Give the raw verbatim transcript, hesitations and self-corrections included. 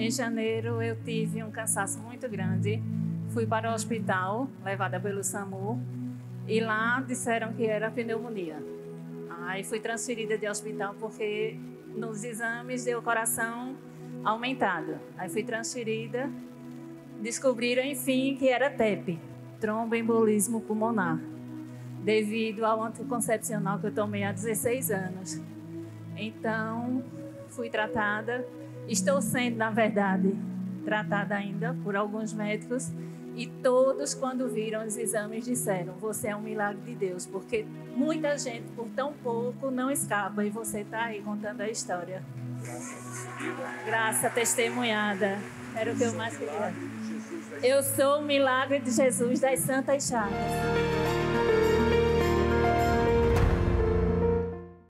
Em janeiro eu tive um cansaço muito grande. Fui para o hospital, levada pelo SAMU, e lá disseram que era pneumonia. Aí fui transferida de hospital porque nos exames deu o coração aumentado. Aí fui transferida, descobriram enfim que era T E P, tromboembolismo pulmonar, devido ao anticoncepcional que eu tomei há dezesseis anos. Então, fui tratada, estou sendo, na verdade, tratada ainda por alguns médicos, e todos, quando viram os exames, disseram: você é um milagre de Deus, porque muita gente, por tão pouco, não escapa, e você está aí contando a história. Graça testemunhada, era o que eu mais queria. Eu sou o milagre de Jesus das Santas Chagas.